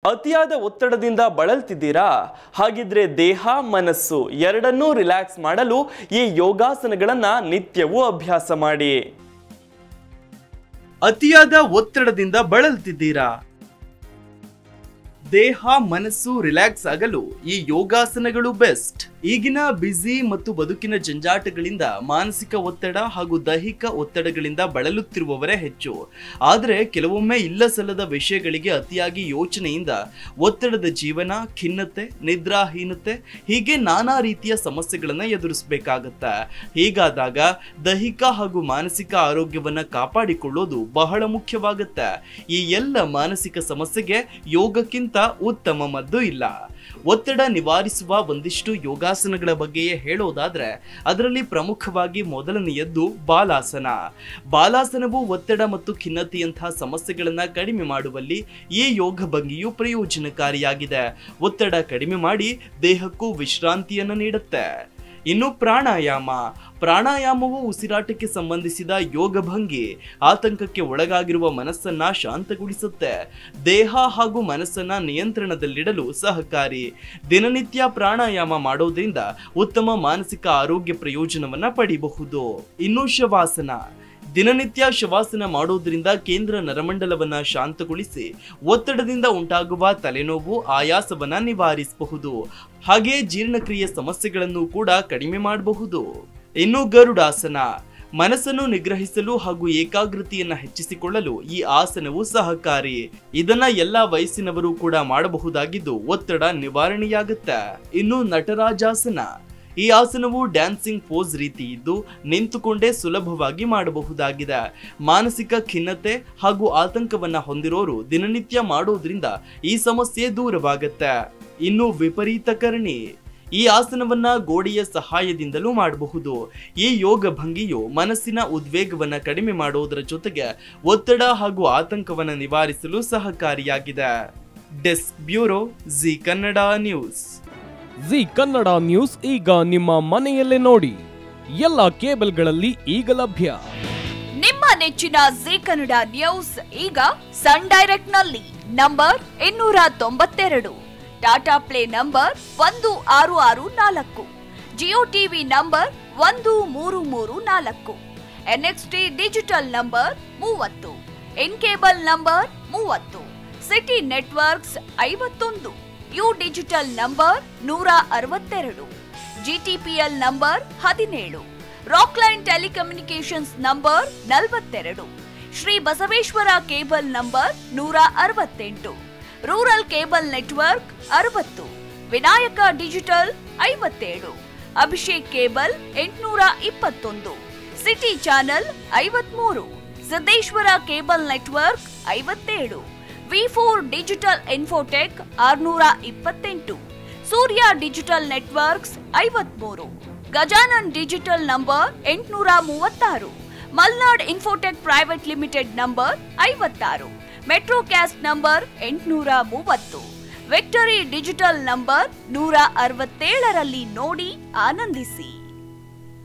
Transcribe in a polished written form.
ಅತಿಯಾದ ಒತ್ತಡದಿಂದ ಬಳಲ್ತಿದ್ದೀರಾ? ಹಾಗಿದ್ರೆ ದೇಹ ಮನಸ್ಸು ಎರಡನ್ನೂ ರಿಲ್ಯಾಕ್ಸ್ ಮಾಡಲು ಈ ಯೋಗಾಸನಗಳನ್ನು ನಿತ್ಯವೂ ಅಭ್ಯಾಸ ಮಾಡಿ. ಅತಿಯಾದ ಒತ್ತಡದಿಂದ ಬಳಲ್ತಿದ್ದೀರಾ? ದೇಹ ಮನಸ್ಸು ರಿಲ್ಯಾಕ್ಸ್ ಆಗಲು ಈ ಯೋಗಾಸನಗಳು ಬೆಸ್ಟ್. ಈಗಿನ ಬ್ಯುಸಿ ಮತ್ತು ಬದುಕಿನ ಜಂಜಾಟಗಳಿಂದ ಮಾನಸಿಕ ಒತ್ತಡ ಹಾಗೂ ದೈಹಿಕ ಒತ್ತಡಗಳಿಂದ ಬಳಲುತ್ತಿರುವವರೇ ಹೆಚ್ಚು. ಆದರೆ ಕೆಲವೊಮ್ಮೆ ಇಲ್ಲ ಸಲ್ಲದ ವಿಷಯಗಳಿಗೆ ಅತಿಯಾಗಿ ಯೋಚನೆಯಿಂದ ಒತ್ತಡದ ಜೀವನ, ಖಿನ್ನತೆ, ನಿದ್ರಾಹೀನತೆ ಹೀಗೆ ನಾನಾ ರೀತಿಯ ಸಮಸ್ಯೆಗಳನ್ನು ಎದುರಿಸಬೇಕಾಗತ್ತೆ. ಹೀಗಾದಾಗ ದೈಹಿಕ ಹಾಗೂ ಮಾನಸಿಕ ಆರೋಗ್ಯವನ್ನ ಕಾಪಾಡಿಕೊಳ್ಳೋದು ಬಹಳ ಮುಖ್ಯವಾಗುತ್ತೆ. ಈ ಎಲ್ಲ ಮಾನಸಿಕ ಸಮಸ್ಯೆಗೆ ಯೋಗಕ್ಕಿಂತ ಉತ್ತಮ ಮದ್ದು ಇಲ್ಲ. ಒತ್ತಡ ನಿವಾರಿಸುವ ಒಂದಿಷ್ಟು ಯೋಗಾಸನಗಳ ಬಗ್ಗೆಯೇ ಹೇಳೋದಾದ್ರೆ ಅದರಲ್ಲಿ ಪ್ರಮುಖವಾಗಿ ಮೊದಲನೆಯದ್ದು ಬಾಲಾಸನ. ಬಾಲಾಸನವು ಒತ್ತಡ ಮತ್ತು ಖಿನ್ನತೆಯಂತಹ ಸಮಸ್ಯೆಗಳನ್ನ ಕಡಿಮೆ ಮಾಡುವಲ್ಲಿ ಈ ಯೋಗ ಭಂಗಿಯು ಪ್ರಯೋಜನಕಾರಿಯಾಗಿದೆ. ಒತ್ತಡ ಕಡಿಮೆ ಮಾಡಿ ದೇಹಕ್ಕೂ ವಿಶ್ರಾಂತಿಯನ್ನು ನೀಡುತ್ತೆ. ಇನ್ನು ಪ್ರಾಣಾಯಾಮವು ಉಸಿರಾಟಕ್ಕೆ ಸಂಬಂಧಿಸಿದ ಯೋಗ ಭಂಗಿ. ಆತಂಕಕ್ಕೆ ಒಳಗಾಗಿರುವ ಮನಸ್ಸನ್ನ ಶಾಂತಗೊಳಿಸುತ್ತೆ, ದೇಹ ಹಾಗೂ ಮನಸ್ಸನ್ನ ನಿಯಂತ್ರಣದಲ್ಲಿಡಲು ಸಹಕಾರಿ. ದಿನನಿತ್ಯ ಪ್ರಾಣಾಯಾಮ ಮಾಡೋದ್ರಿಂದ ಉತ್ತಮ ಮಾನಸಿಕ ಆರೋಗ್ಯ ಪ್ರಯೋಜನವನ್ನ ಪಡೆಯಬಹುದು. ಇನ್ನು ಶವಾಸನ. ದಿನನಿತ್ಯ ಶವಾಸನ ಮಾಡೋದ್ರಿಂದ ಕೇಂದ್ರ ನರಮಂಡಲವನ್ನ ಶಾಂತಗೊಳಿಸಿ ಒತ್ತಡದಿಂದ ಉಂಟಾಗುವ ತಲೆನೋವು, ಆಯಾಸವನ್ನ ನಿವಾರಿಸಬಹುದು. ಹಾಗೆ ಜೀರ್ಣಕ್ರಿಯೆ ಸಮಸ್ಯೆಗಳನ್ನು ಕೂಡ ಕಡಿಮೆ ಮಾಡಬಹುದು. ಇನ್ನು ಗರುಡಾಸನ. ಮನಸ್ಸನ್ನು ನಿಗ್ರಹಿಸಲು ಹಾಗೂ ಏಕಾಗ್ರತೆಯನ್ನ ಹೆಚ್ಚಿಸಿಕೊಳ್ಳಲು ಈ ಆಸನವು ಸಹಕಾರಿ. ಇದನ್ನ ಎಲ್ಲಾ ವಯಸ್ಸಿನವರು ಕೂಡ ಮಾಡಬಹುದಾಗಿದ್ದು ಒತ್ತಡ ನಿವಾರಣೆಯಾಗುತ್ತೆ. ಇನ್ನು ನಟರಾಜಾಸನ. ಈ ಆಸನವು ಡ್ಯಾನ್ಸಿಂಗ್ ಪೋಸ್ ರೀತಿ ಇದ್ದು ನಿಂತುಕೊಂಡೇ ಸುಲಭವಾಗಿ ಮಾಡಬಹುದಾಗಿದೆ. ಮಾನಸಿಕ ಖಿನ್ನತೆ ಹಾಗೂ ಆತಂಕವನ್ನ ಹೊಂದಿರೋರು ದಿನನಿತ್ಯ ಮಾಡೋದ್ರಿಂದ ಈ ಸಮಸ್ಯೆ ದೂರವಾಗುತ್ತೆ. ಇನ್ನು ವಿಪರೀತ ಕರ್ಣಿ. ಈ ಆಸನವನ್ನ ಗೋಡೆಯ ಸಹಾಯದಿಂದಲೂ ಮಾಡಬಹುದು. ಈ ಯೋಗ ಭಂಗಿಯು ಮನಸ್ಸಿನ ಉದ್ವೇಗವನ್ನ ಕಡಿಮೆ ಮಾಡೋದರ ಜೊತೆಗೆ ಒತ್ತಡ ಹಾಗೂ ಆತಂಕವನ್ನ ನಿವಾರಿಸಲು ಸಹಕಾರಿಯಾಗಿದೆ. Desk bureau, Zee Kannada news. Zee Kannada news ಈಗ ನಿಮ್ಮ ಮನೆಯಲ್ಲೇ ನೋಡಿ. ಎಲ್ಲ ಕೇಬಲ್ಗಳಲ್ಲಿ ಈಗ ಲಭ್ಯ. ನಿಮ್ಮ ನೆಚ್ಚಿನ ಜಿ ಕನ್ನಡ ನ್ಯೂಸ್ ಈಗ ಸನ್ ಡೈರೆಕ್ಟ್ ನಲ್ಲಿ number 292, Tata Play number 1664, Jio TV number 1334, NXT digital number 30, In cable number 30, city networks 51, U digital number 162, GTPL number 17, Rockline telecommunications number 42, Shri Basaveshwara cable number 168, rural cable network 60, Vinayaka digital 57, Abhishek cable 821, city channel 53, Siddeshwara cable network 57, V4 digital infotech 628, Surya digital networks 53, Gajanan digital number 836, Malnad infotech private limited number 56, Metrocast number 830, Victory digital number 167ರಲ್ಲಿ ನೋಡಿ ಆನಂದಿಸಿ.